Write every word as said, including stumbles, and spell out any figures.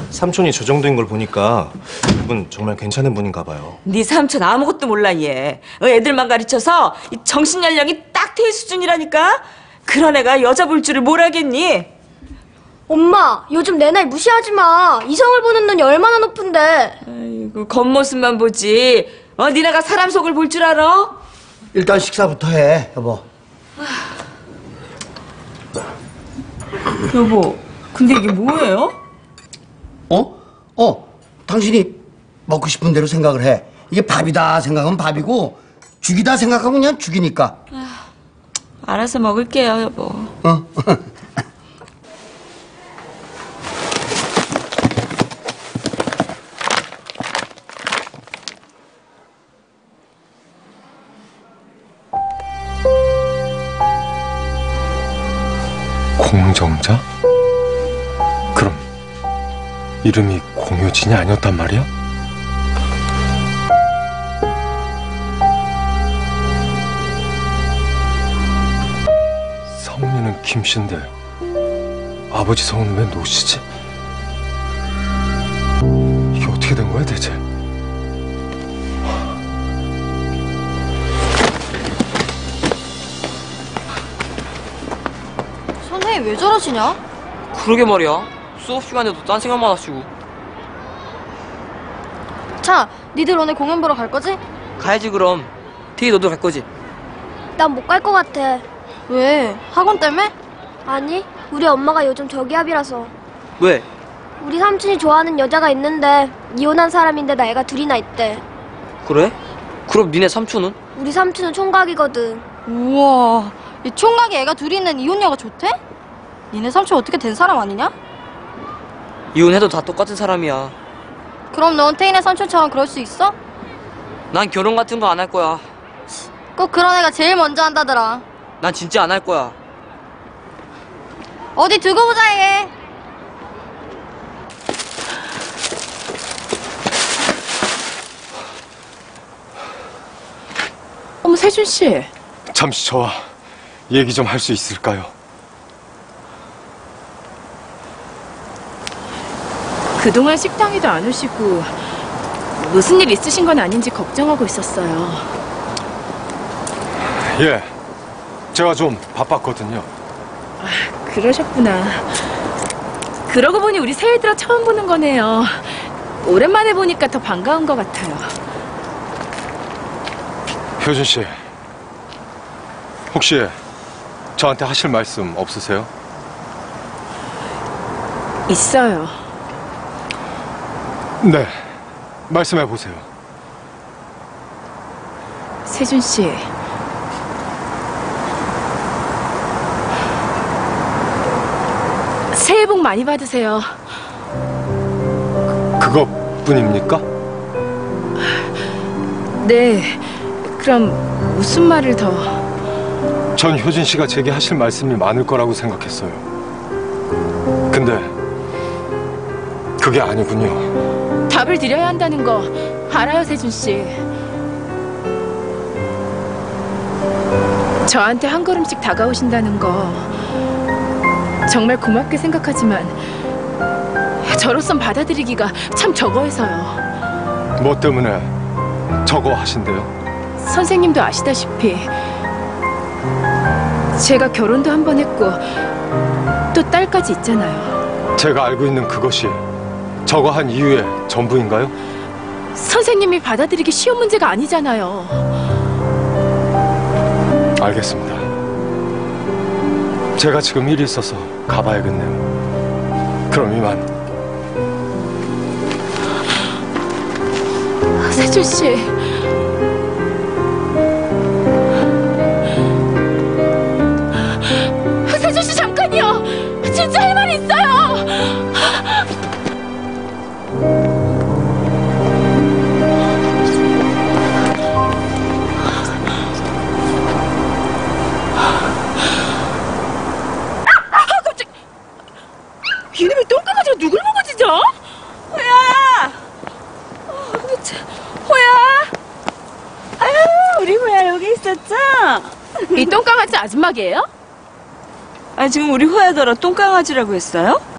삼촌이 저 정도인 걸 보니까 이분 정말 괜찮은 분인가 봐요. 네 삼촌 아무것도 몰라 얘. 애들만 가르쳐서 정신 연령이 딱 돼 수준이라니까. 그런 애가 여자 볼 줄을 뭘 알겠니? 엄마, 요즘 내 나이 무시하지 마. 이성을 보는 눈이 얼마나 높은데. 아이고, 겉모습만 보지. 어, 니네가 사람 속을 볼 줄 알아? 일단 식사부터 해, 여보. 여보, 근데 이게 뭐예요? 어? 어, 당신이 먹고 싶은 대로 생각을 해. 이게 밥이다 생각하면 밥이고 죽이다 생각하면 그냥 죽이니까. 알아서 먹을게요, 여보. 어? 공정자? 그럼 이름이 공효진이 아니었단 말이야? 성민은 김씨인데 아버지 성은 왜 노씨지? 이게 어떻게 된 거야 대체? 선생님 왜 저러시냐? 그러게 말이야. 수업 시간에도 딴 생각만 하시고. 자, 니들 오늘 공연 보러 갈 거지? 가야지 그럼. 태희 너도 갈 거지? 난 못 갈 것 같아. 왜? 학원 때문에? 아니, 우리 엄마가 요즘 저기압이라서. 왜? 우리 삼촌이 좋아하는 여자가 있는데 이혼한 사람인데 나이가 둘이나 있대. 그래? 그럼 니네 삼촌은? 우리 삼촌은 총각이거든. 우와, 이 총각이 애가 둘이 있는 이혼녀가 좋대? 니네 삼촌 어떻게 된 사람 아니냐? 이혼해도 다 똑같은 사람이야. 그럼 넌 태인의 삼촌처럼 그럴 수 있어? 난 결혼 같은 거 안 할 거야. 꼭 그런 애가 제일 먼저 한다더라. 난 진짜 안 할 거야. 어디 두고 보자 얘. 어머, 세준 씨. 잠시 저와 얘기 좀 할 수 있을까요? 그동안 식당에도 안 오시고 무슨 일 있으신 건 아닌지 걱정하고 있었어요. 예, 제가 좀 바빴거든요. 아, 그러셨구나. 그러고 보니 우리 새해 들어 처음 보는 거네요. 오랜만에 보니까 더 반가운 것 같아요. 효진 씨, 혹시 저한테 하실 말씀 없으세요? 있어요. 네, 말씀해 보세요. 세준 씨. 새해 복 많이 받으세요. 그, 그것뿐입니까? 네. 그럼 무슨 말을 더... 전 효진 씨가 제게 하실 말씀이 많을 거라고 생각했어요. 근데 그게 아니군요. 답을 드려야 한다는 거 알아요, 세준 씨. 저한테 한 걸음씩 다가오신다는 거 정말 고맙게 생각하지만 저로선 받아들이기가 참 적어해서요. 뭐 때문에 저거 하신대요? 선생님도 아시다시피 제가 결혼도 한 번 했고 또 딸까지 있잖아요. 제가 알고 있는 그것이 저거 한 이유의 전부인가요? 선생님이 받아들이기 쉬운 문제가 아니잖아요. 알겠습니다. 제가 지금 일이 있어서 가봐야겠네요. 그럼 이만. 세준 씨. 세준 씨 잠깐요. 진짜 할 말이 있어요. 이놈의 똥강아지가 누굴 보고 짖어? 호야! 어, 그치. 호야! 아유, 우리 호야 여기 있었죠? 이 똥강아지 아줌마게예요? 아, 지금 우리 호야더러 똥강아지라고 했어요?